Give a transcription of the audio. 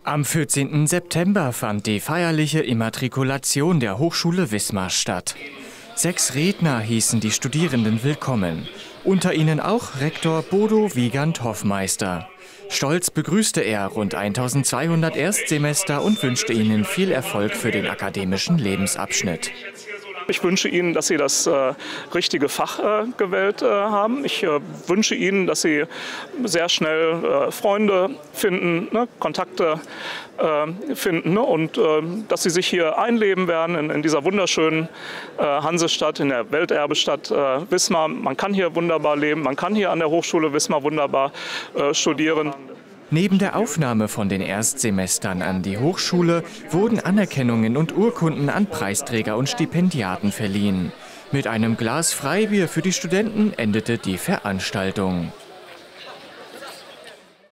Am 14. September fand die feierliche Immatrikulation der Hochschule Wismar statt. 6 Redner hießen die Studierenden willkommen. Unter ihnen auch Rektor Bodo Wiegand-Hoffmeister. Stolz begrüßte er rund 1200 Erstsemester und wünschte ihnen viel Erfolg für den akademischen Lebensabschnitt. Ich wünsche Ihnen, dass Sie das richtige Fach gewählt haben. Ich wünsche Ihnen, dass Sie sehr schnell Freunde finden, Kontakte finden und dass Sie sich hier einleben werden in dieser wunderschönen Hansestadt, in der Welterbestadt Wismar. Man kann hier wunderbar leben, man kann hier an der Hochschule Wismar wunderbar studieren. Neben der Aufnahme von den Erstsemestern an die Hochschule wurden Anerkennungen und Urkunden an Preisträger und Stipendiaten verliehen. Mit einem Glas Freibier für die Studenten endete die Veranstaltung.